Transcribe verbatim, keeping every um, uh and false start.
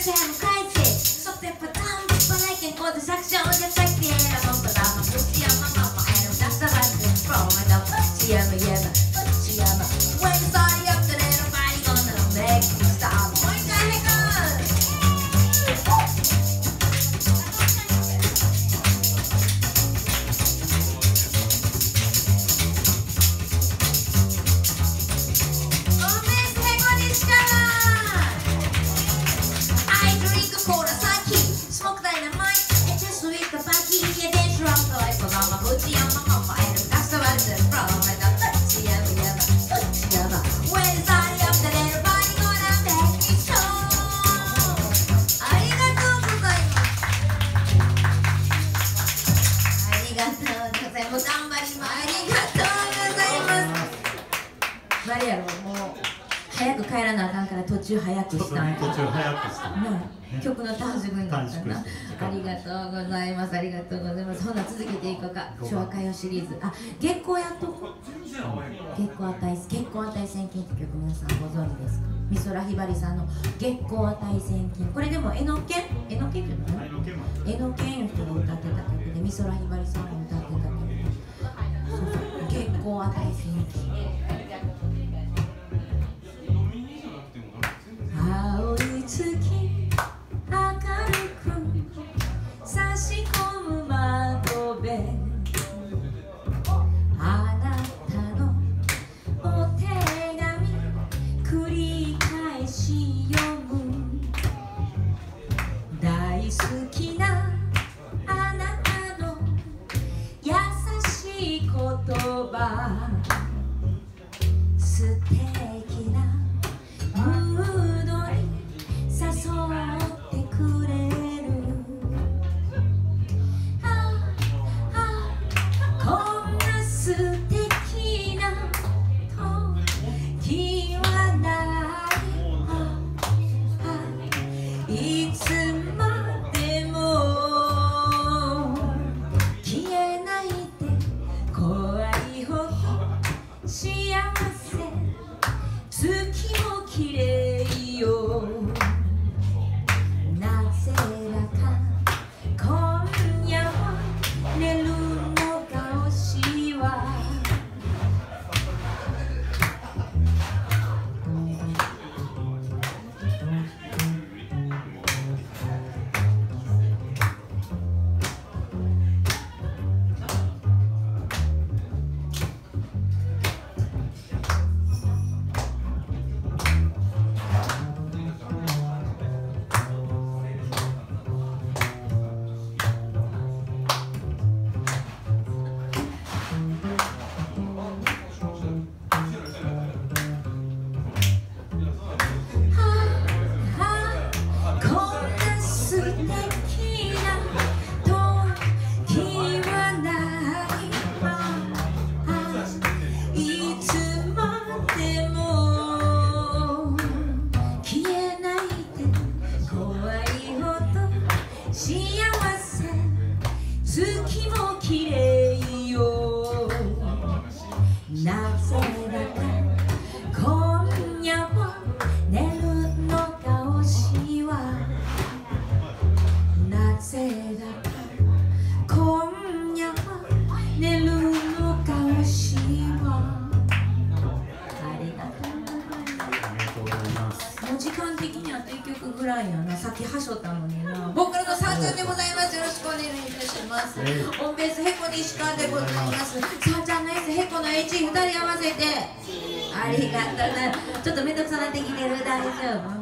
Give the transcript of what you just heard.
seven crazy. Something for time, but I can go to section just like the end of the mama. Pussy, I'm a mama, and that's the right thing from the pussy, I'm a yama, pussy, I'm a. When it's all up to there, nobody gonna make me stop. Point the heck on. Oh, Miss Hekonishikara. I drink a cola, sake, smoke dynamite, and just with the baggy, and then drop the life of my booty on my mama, and that's the right thing from the pussy, I'm a yama, pussy, I'm a. When it's all up to there, nobody gonna make me strong. ありがとうございます。ありがとうございます。頑張ります。ありがとうございます。何やろもう早く帰らなあかんから途中早くしたんや。 途中早くした。 なあ曲の短縮になったな。 短縮ありがとうございます。ありがとうございます。ほな続けていこうか。昭和歌謡シリーズ。あ、月光やっとこう。月光値月光値千金って曲皆さんご存知ですか？美空ひばりさんの月光値千金。これでもえのけんえのけんっていうの？えのけんの人が歌ってた曲で美空ひばりさんも歌ってた曲で。そうそう月光値千金。青い月明るく差し込む窓辺あなたのお手紙繰り返し読む大好きなあなたの優しい言葉素敵なムードに誘ってくれるああこんな素敵な時はないああいつまでも消えないで怖いほど幸せ月も綺麗よなぜだか今夜は寝るのが惜しいわなぜだか今夜は寝るのが惜しいわなぜだか今夜は寝るのが惜しいわありがとうございますもう時間的にあといっきょくぐらいやなさっきはしょったのになボーカルのさんちゃんでございますよろしくお願いいたしますオンベースヘコ西川でございますさんちゃんの S ヘコの H ふたり合わせてありがとうなちょっとめんどくさなってきてる大丈夫